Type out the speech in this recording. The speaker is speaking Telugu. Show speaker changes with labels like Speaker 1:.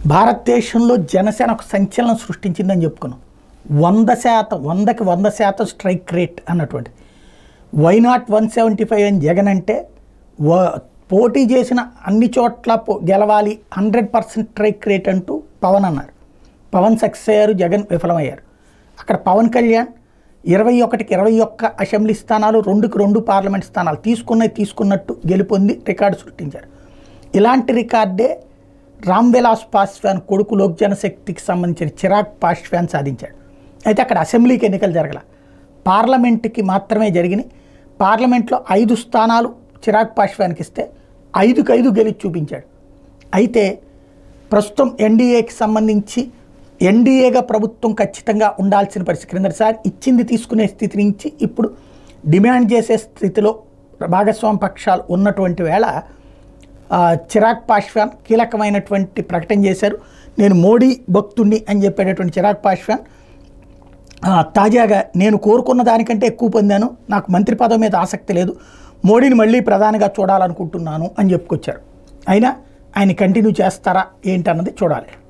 Speaker 1: భారతదేశంలో జనసేన ఒక సంచలనం సృష్టించిందని చెప్పుకున్నాం. 100% 100కి 100% స్ట్రైక్ రేట్ అన్నటువంటి. వై నాట్ 175 అని జగన్ అంటే పోటీ చేసిన అన్ని చోట్ల గెలవాలి 100% స్ట్రైక్ రేట్ అంటూ పవన్ అన్నారు. పవన్ సక్సెస్ అయ్యారు, జగన్ విఫలమయ్యారు. అక్కడ పవన్ కళ్యాణ్ 21కి 21 అసెంబ్లీ స్థానాలు, 2కి 2 పార్లమెంట్ స్థానాలు తీసుకున్నట్టు గెలుపొంది రికార్డు సృష్టించారు. ఇలాంటి రికార్డే రామ్ విలాస్ పాస్వాన్ కొడుకు లోక్ జనశక్తికి సంబంధించిన చిరాగ్ పాస్వాన్ సాధించాడు. అయితే అక్కడ అసెంబ్లీకి ఎన్నికలు జరగల, పార్లమెంట్కి మాత్రమే జరిగినాయి. పార్లమెంట్లో 5 స్థానాలు చిరాగ్ పాస్వాన్కి ఇస్తే 5కి 5 గెలిచి చూపించాడు. అయితే ప్రస్తుతం ఎన్డీఏకి సంబంధించి ఎన్డీఏగా ప్రభుత్వం ఖచ్చితంగా ఉండాల్సిన పరిస్థితి, క్రిందటిసారి ఇచ్చింది తీసుకునే స్థితి నుంచి ఇప్పుడు డిమాండ్ చేసే స్థితిలో భాగస్వామ్య పక్షాలు ఉన్నటువంటి వేళ చిరాగ్ పాస్వాన్ కీలకమైనటువంటి ప్రకటన చేశారు. నేను మోడీ భక్తుడిని అని చెప్పేటటువంటి చిరాగ్ పాస్వాన్ తాజాగా నేను కోరుకున్న దానికంటే ఎక్కువ పొందాను, నాకు మంత్రి పదవి మీద ఆసక్తి లేదు, మోడీని మళ్ళీ ప్రధానిగా చూడాలనుకుంటున్నాను అని చెప్పుకొచ్చారు. అయినా ఆయన కంటిన్యూ చేస్తారా ఏంటన్నది చూడాలి.